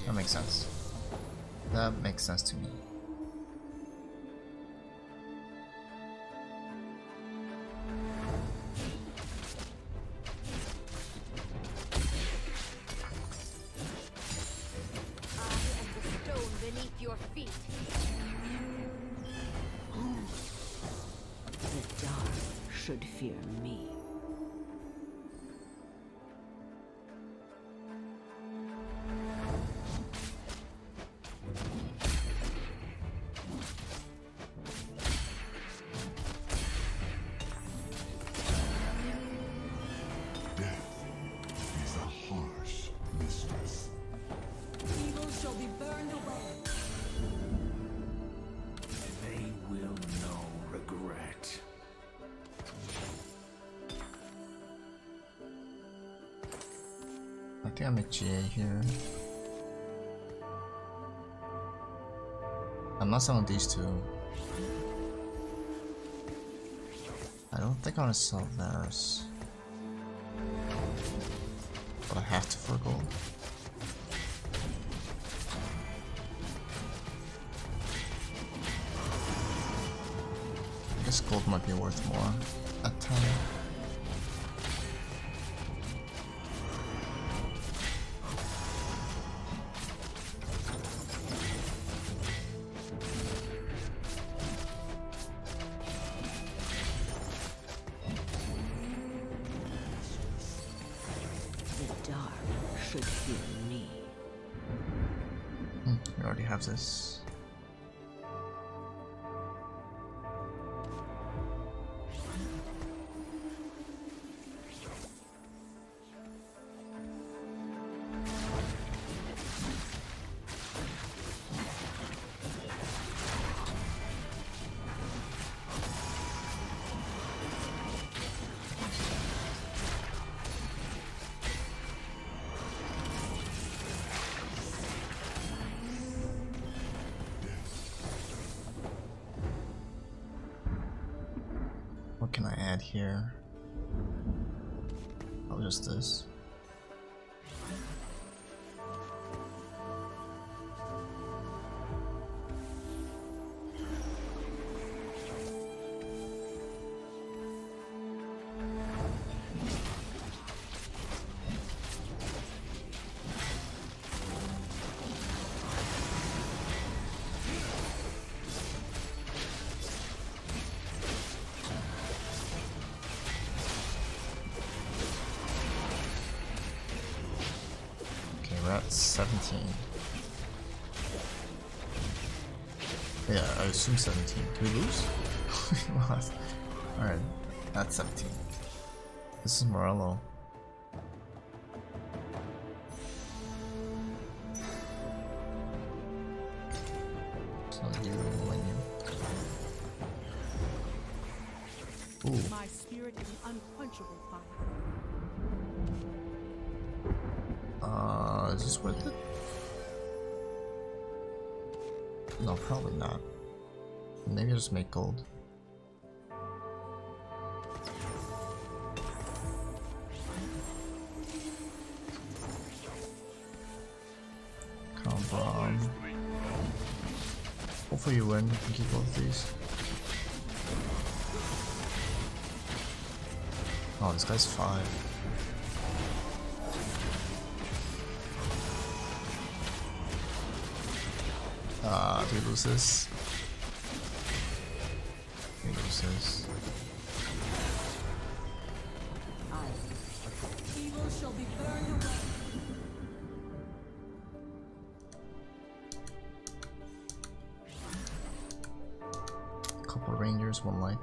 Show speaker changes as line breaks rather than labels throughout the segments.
That makes sense. That makes sense to me.
Should fear me.
Death is a harsh mistress.
Evil shall be burned away.
They will know regret.
I think I'm at GA here. I'm not selling these two. I don't think I want to sell theirs. But I have to for gold. I guess gold might be worth more at 10.
Should fear me.
We already have this. What can I add here? Oh, just this. We're at 17. Yeah, I assume 17. Did we lose? We lost. Alright, that's 17. This is Morello. So you when you. Ooh.
My spirit is an unquenchable fire.
Is this worth it? No, probably not. Maybe I'll just make gold. Come on, Braum. Hopefully you win. You can keep both of these. Oh, this guy's 5. Do we lose this? We lose this.
Evil shall be burned away.
Couple Rangers, 1 light.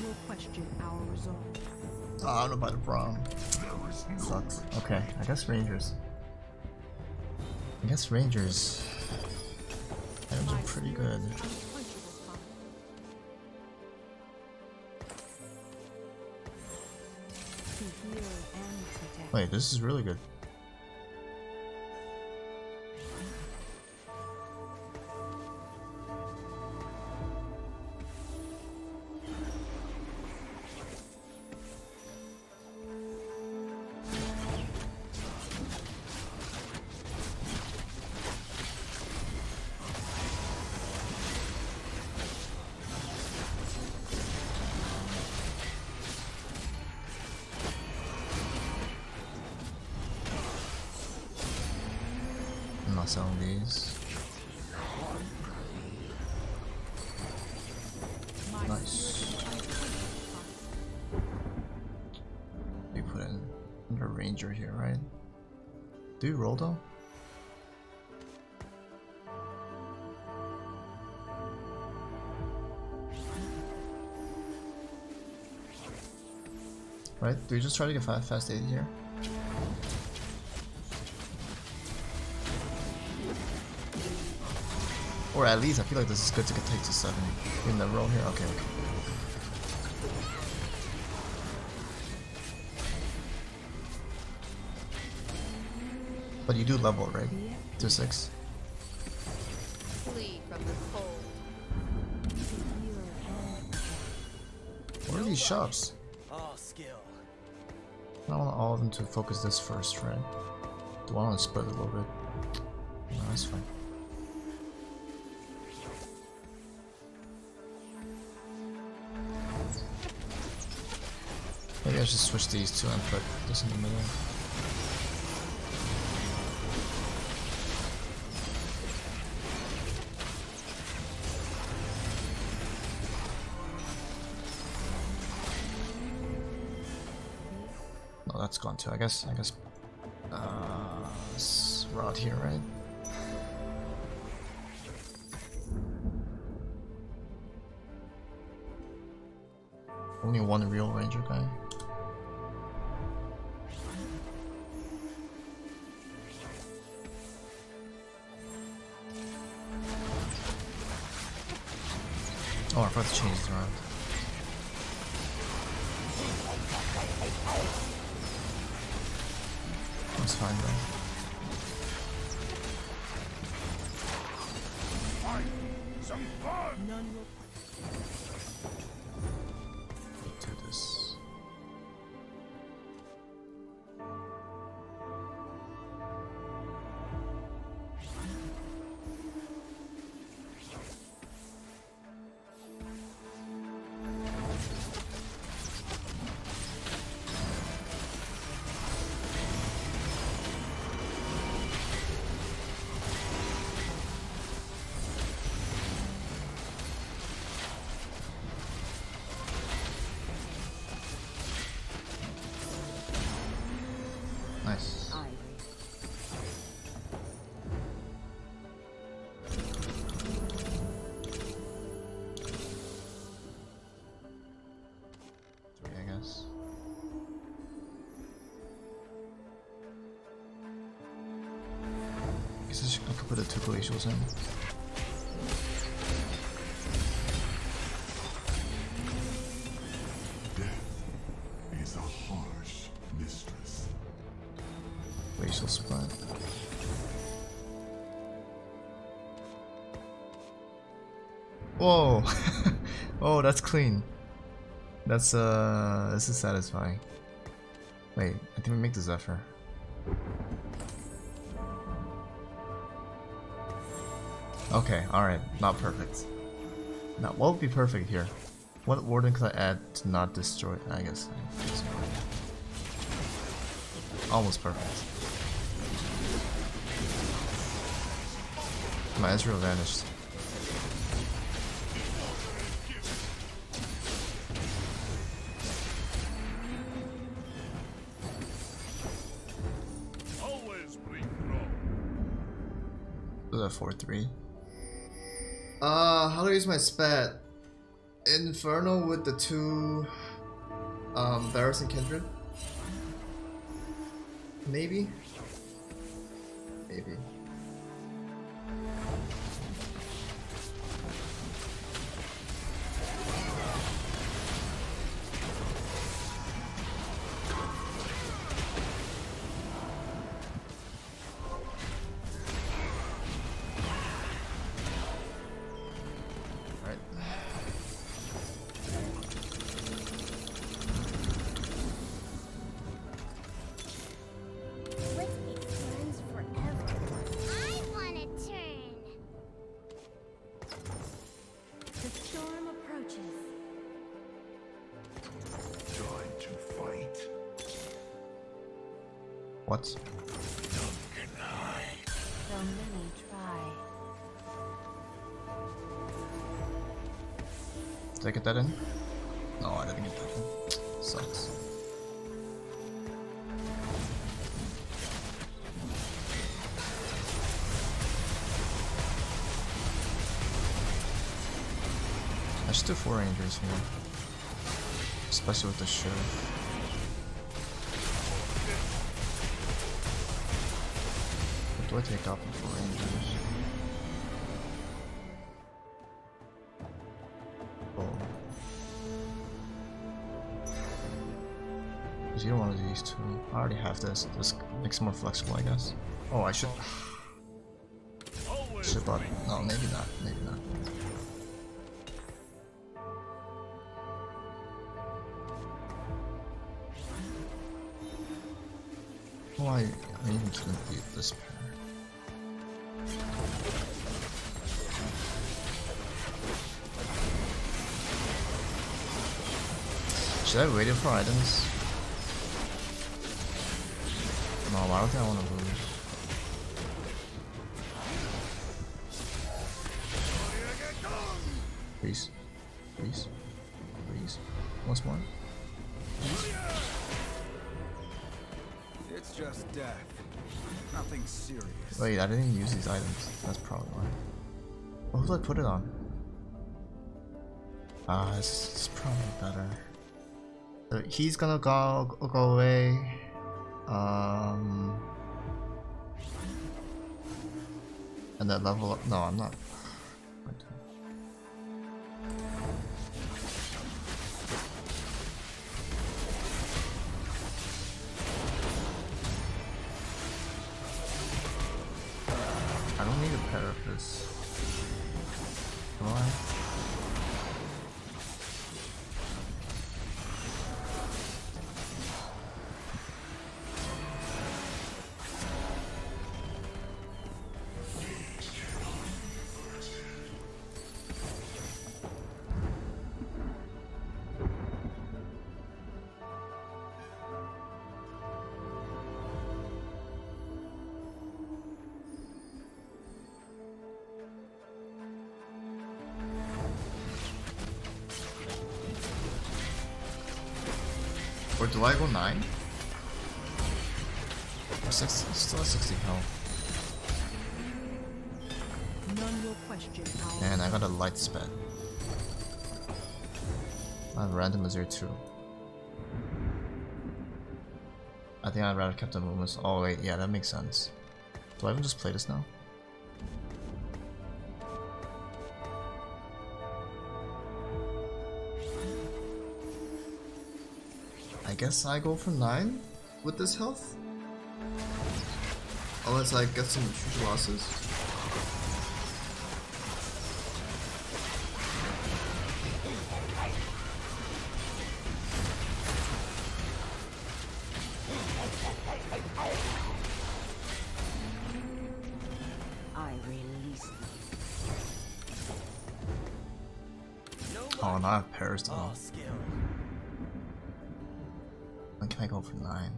will question our resolve.
Oh, I don't know about the Braum. Sucks. Okay, I guess Rangers. Items are pretty good. Wait, this is really good. I'm not selling these. Nice. You put in a ranger here, right? Do you roll though? Right? Do we just try to get fast 80 here? Or at least I feel like this is good to get take to 7 in the roll here. Okay, okay. But you do level, right? To 6.
Flee from the cold.
What are these shops?
All skill.
I don't want all of them to focus this first, right? Do I want to split it a little bit? No, that's fine. Maybe I should switch these two and put this in the middle. No, that's gone too. I guess this rod here, right? Only one real ranger guy. Oh, I forgot to change this around. That's fine though.
None will
Do this. Nice. Three, I guess. I could put the 2 glacials in.
Death is a harsh mistress.
Glacial splat. Whoa! Oh, that's clean. That's this is satisfying. Wait, I think we make the Zephyr. Okay, alright, not perfect. Now, what would be perfect here? What warden could I add to not destroy? I guess. Almost perfect. My Ezreal vanished.
Always bring Braum.
Was that 4-3? How do I use my spat? Inferno with the two Varus and Kindred? Maybe? Maybe. What?
So many try.
Did I get that in? No, I didn't get that in. Sucks. I should do 4 Rangers here. Especially with the shirt. Do I take off before Rangers? Oh. Because either one of these two. I already have this. This makes it more flexible, I guess. Oh, I should. Should bought. No, maybe not. Maybe not. Why? I even shouldn't beat this pair. Should I wait for items? No, I don't think I want to lose. Please. Please. Please. Once more. Please.
It's just death. Nothing serious.
Wait, I didn't use these items. That's probably why. What did I put it on? It's probably better. He's gonna go away. And then level up. No, I'm not. I don't need a pair of this. Do I? Or do I go 9? Or 6, still at 60 health.
None will question how.
And I got a light sped. I have random Azure too. I think I'd rather kept the movements. Oh wait, yeah, that makes sense. Do I even just play this now? I guess I go for 9 with this health. Unless I get some huge losses.
I release them.
Oh, now I have pairs though. When can I go for 9?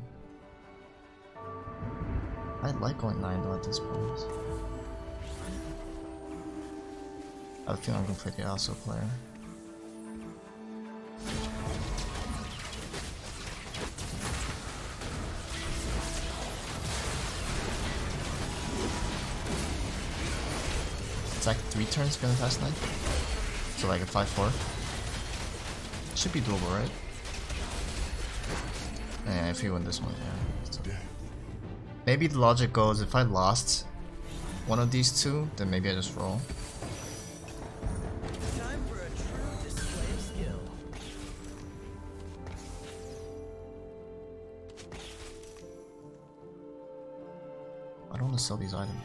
I'd like going 9 though at this point. I feel I'm completely also player. It's like 3 turns gonna fast 9. So like a 5-4. should be doable, right? Yeah, if you win this one, yeah. So maybe the logic goes, if I lost one of these two, then maybe I just roll.
Time for a true display of skill.
I don't want to sell these items.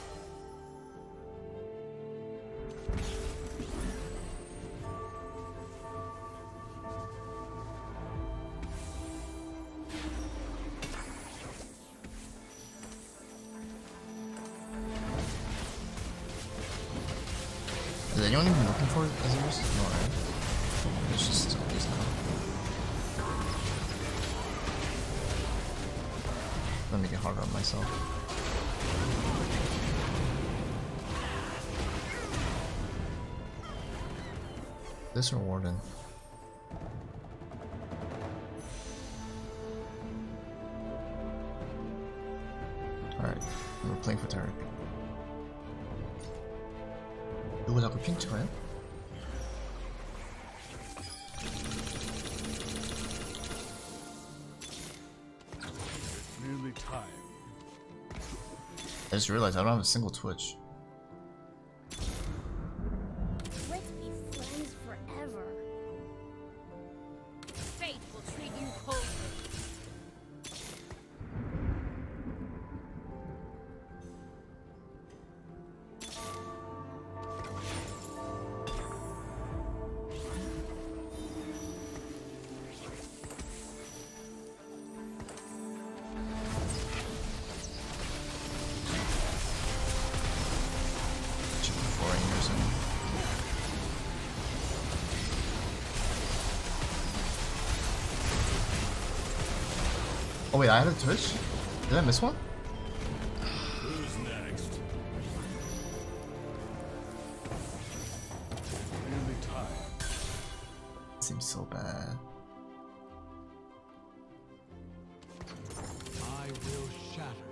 Is anyone even looking for Ezreal? No, right? It's just zombies now. Let me get harder on myself. This or Warden? Alright, we're playing for Taric. 누구 자꾸 핑 찍어요?
Nearly time.
I just realized I don't have a single Twitch.
Let's be friends forever. Fate will treat you coldly.
Oh wait, I had a Twitch? Did I miss one?
Who's next?
Nearly time.
Seems so bad.
I will shatter.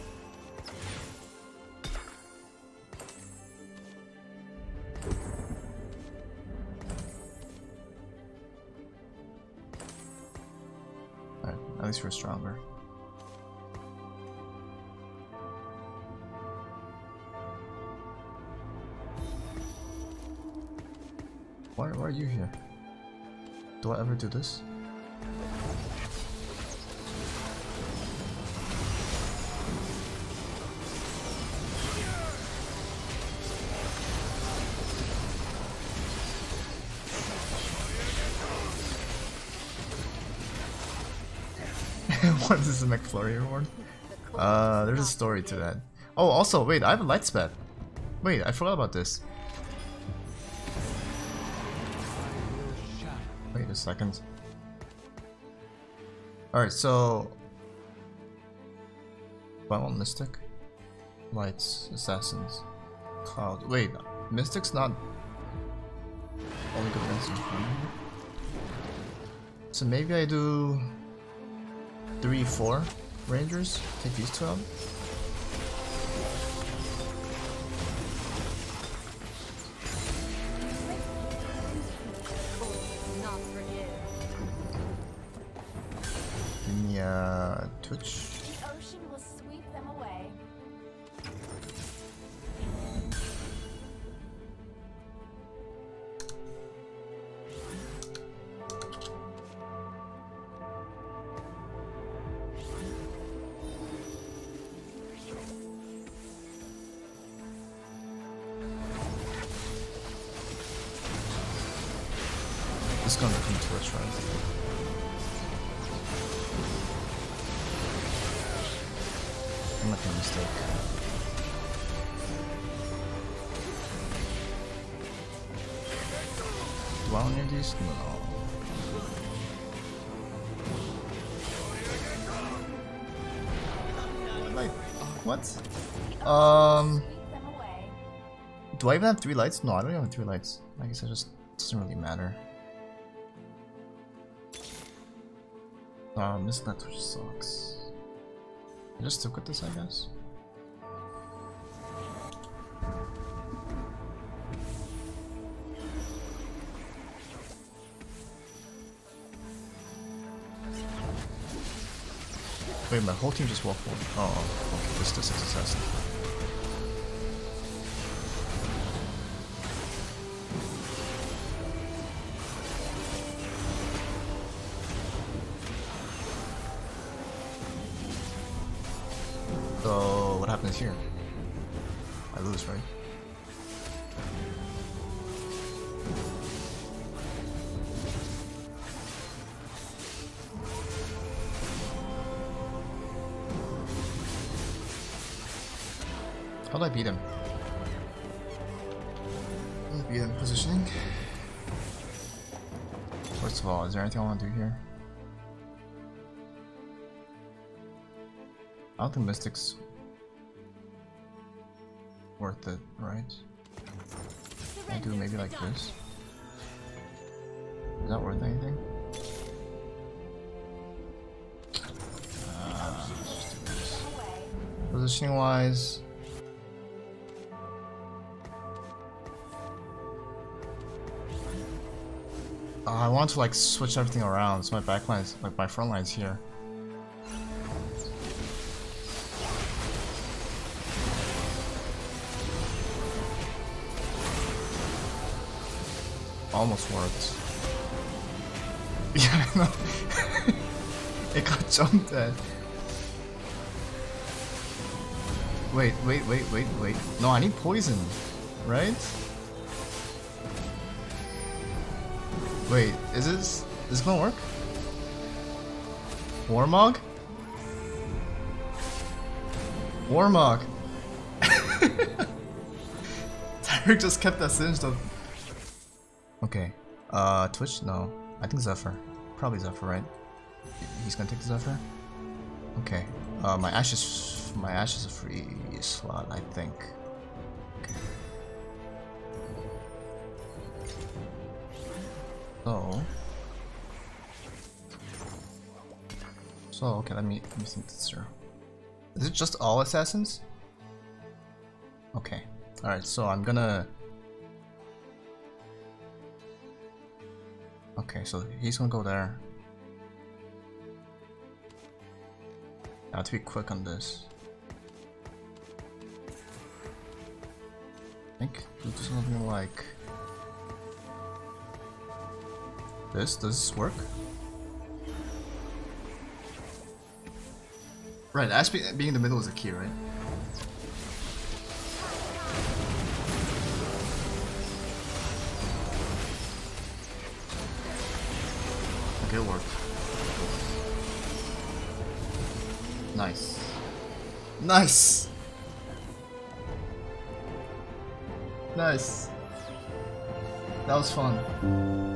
Alright, at least we're stronger. Why are you here? Do I ever do this? What is this, a McFlurry reward? There's a story to that. Oh, also, wait, I have a light spec. Wait, I forgot about this. Wait a second. Alright, so... do I want Mystic? Lights, Assassins, Cloud. Wait, Mystic's not only good against him. So maybe I do 3-4 Rangers, take these two out.
Not forgive.
Give me Twitch.
The ocean will sweep them away.
This is gonna become Twitch, right? I'm not gonna mistake. Do I want any of these? No. Like, what?
Sweep them away.
Do I even have 3 lights? No, I don't even have 3 lights. I guess it just doesn't really matter. This Twitch sucks. I just took with this, I guess. Wait, my whole team just walked forward. Oh, okay, this is the 6 assassin. So, what happens here? I lose, right? How do I beat him? How do I beat him? Positioning? First of all, is there anything I want to do here? I don't think Mystic's worth it, right? I do maybe like this. Is that worth anything? Positioning wise, I want to like switch everything around so my backline is like my front line is here. Almost worked. Yeah, I know. It got jumped at. Wait. No, I need poison, right? Wait, is this gonna work? Warmog? Warmog! Taric just kept that singed up. Okay. Twitch? No. I think Zephyr. Probably Zephyr, right? He's gonna take the Zephyr? Okay. My Ashe is a free slot, I think. Okay. So okay, let me think this through. Is it just all assassins? Okay. Alright, so I'm gonna. Okay, so he's gonna go there. I have to be quick on this. I think we'll do something like this. Does this work? Right, Ashe being in the middle is the key, right? Okay, it worked. Nice. Nice! Nice. That was fun.